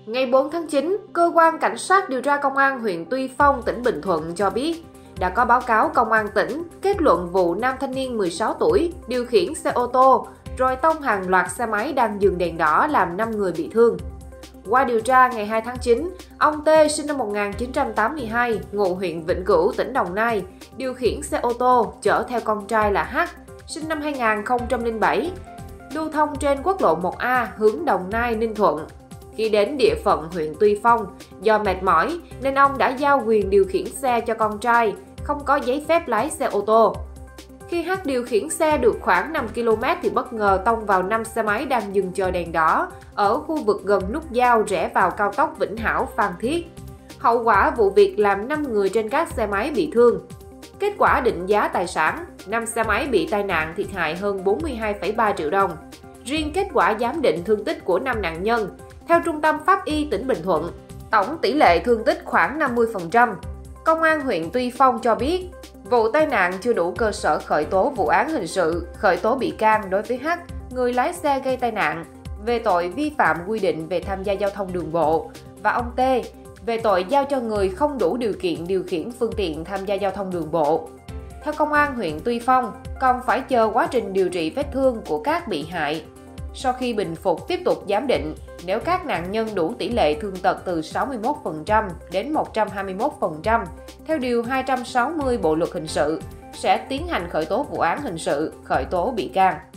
Ngày 4 tháng 9, Cơ quan Cảnh sát điều tra Công an huyện Tuy Phong, tỉnh Bình Thuận cho biết đã có báo cáo Công an tỉnh kết luận vụ nam thanh niên 16 tuổi điều khiển xe ô tô rồi tông hàng loạt xe máy đang dừng đèn đỏ làm 5 người bị thương. Qua điều tra ngày 2 tháng 9, ông T sinh năm 1982, ngụ huyện Vĩnh Cửu, tỉnh Đồng Nai, điều khiển xe ô tô chở theo con trai là H, sinh năm 2007, lưu thông trên quốc lộ 1A hướng Đồng Nai, Ninh Thuận. Khi đến địa phận huyện Tuy Phong, do mệt mỏi nên ông đã giao quyền điều khiển xe cho con trai, không có giấy phép lái xe ô tô. Khi H điều khiển xe được khoảng 5 km thì bất ngờ tông vào 5 xe máy đang dừng chờ đèn đỏ ở khu vực gần nút giao rẽ vào cao tốc Vĩnh Hảo - Phan Thiết. Hậu quả vụ việc làm 5 người trên các xe máy bị thương. Kết quả định giá tài sản, 5 xe máy bị tai nạn thiệt hại hơn 42,3 triệu đồng. Riêng kết quả giám định thương tích của 5 nạn nhân, theo Trung tâm Pháp y tỉnh Bình Thuận, tổng tỷ lệ thương tích khoảng 50%. Công an huyện Tuy Phong cho biết, vụ tai nạn chưa đủ cơ sở khởi tố vụ án hình sự, khởi tố bị can đối với H, người lái xe gây tai nạn, về tội vi phạm quy định về tham gia giao thông đường bộ, và ông T, về tội giao cho người không đủ điều kiện điều khiển phương tiện tham gia giao thông đường bộ. Theo Công an huyện Tuy Phong, còn phải chờ quá trình điều trị vết thương của các bị hại. Sau khi bình phục tiếp tục giám định, nếu các nạn nhân đủ tỷ lệ thương tật từ 61% đến 121%, theo Điều 260 Bộ Luật Hình sự, sẽ tiến hành khởi tố vụ án hình sự, khởi tố bị can.